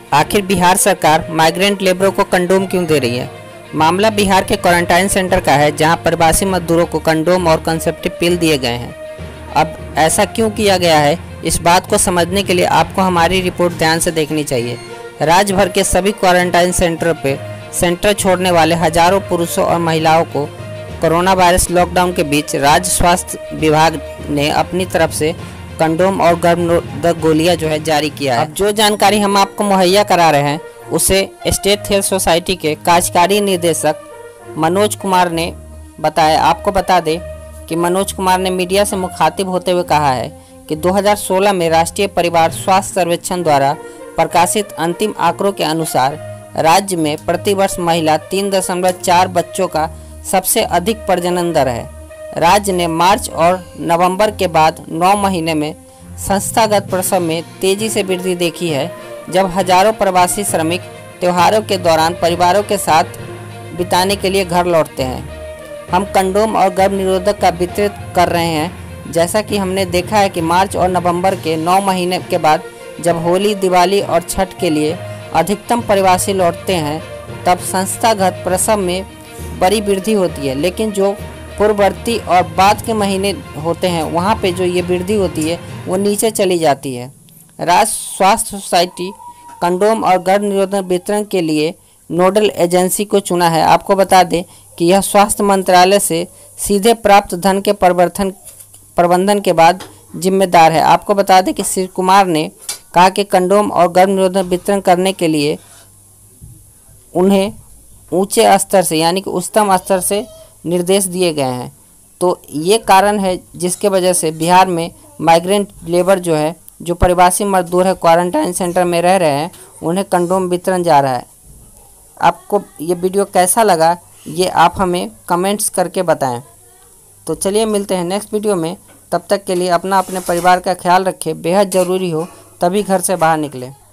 आखिर बिहार सरकार माइग्रेंट लेबरों को कंडोम क्यों दे रही है? मामला बिहार के क्वारंटाइन सेंटर का है, जहां प्रवासी मजदूरों को कंडोम और कंसेप्टिव पिल दिए गए हैं। अब ऐसा क्यों किया गया है, इस बात को समझने के लिए आपको हमारी रिपोर्ट ध्यान से देखनी चाहिए। राज्य भर के सभी क्वारंटाइन सेंटर पे सेंटर छोड़ने वाले हजारों पुरुषों और महिलाओं को कोरोना वायरस लॉकडाउन के बीच राज्य स्वास्थ्य विभाग ने अपनी तरफ से कंडोम और गर्भनिरोधक गोलियां जारी किया है। अब जो जानकारी हम आपको मुहैया करा रहे हैं उसे स्टेट हेल्थ सोसाइटी के कार्यकारी निदेशक मनोज कुमार ने बताया। आपको बता दें कि मनोज कुमार ने मीडिया से मुखातिब होते हुए कहा है कि 2016 में राष्ट्रीय परिवार स्वास्थ्य सर्वेक्षण द्वारा प्रकाशित अंतिम आंकड़ों के अनुसार राज्य में प्रतिवर्ष महिला 3.4 बच्चों का सबसे अधिक प्रजनन दर है। राज्य ने मार्च और नवंबर के बाद 9 महीने में संस्थागत प्रसव में तेजी से वृद्धि देखी है, जब हजारों प्रवासी श्रमिक त्योहारों के दौरान परिवारों के साथ बिताने के लिए घर लौटते हैं। हम कंडोम और गर्भ निरोधक का वितरित कर रहे हैं। जैसा कि हमने देखा है कि मार्च और नवंबर के 9 महीने के बाद जब होली, दिवाली और छठ के लिए अधिकतम प्रवासी लौटते हैं, तब संस्थागत प्रसव में बड़ी वृद्धि होती है, लेकिन जो पूर्ववर्ती और बाद के महीने होते हैं वहाँ पे जो ये वृद्धि होती है वो नीचे चली जाती है। राज्य स्वास्थ्य सोसाइटी कंडोम और गर्भ निरोधक वितरण के लिए नोडल एजेंसी को चुना है। आपको बता दें कि यह स्वास्थ्य मंत्रालय से सीधे प्राप्त धन के प्रबंधन के बाद जिम्मेदार है। आपको बता दें कि श्री कुमार ने कहा कि कंडोम और गर्भ निरोधक वितरण करने के लिए उन्हें ऊंचे स्तर से यानी कि उच्चतम स्तर से निर्देश दिए गए हैं। तो ये कारण है जिसके वजह से बिहार में माइग्रेंट लेबर जो प्रवासी मजदूर है, क्वारंटाइन सेंटर में रह रहे हैं, उन्हें कंडोम वितरण जा रहा है। आपको ये वीडियो कैसा लगा ये आप हमें कमेंट्स करके बताएं। तो चलिए मिलते हैं नेक्स्ट वीडियो में। तब तक के लिए अपने परिवार का ख्याल रखें। बेहद ज़रूरी हो तभी घर से बाहर निकलें।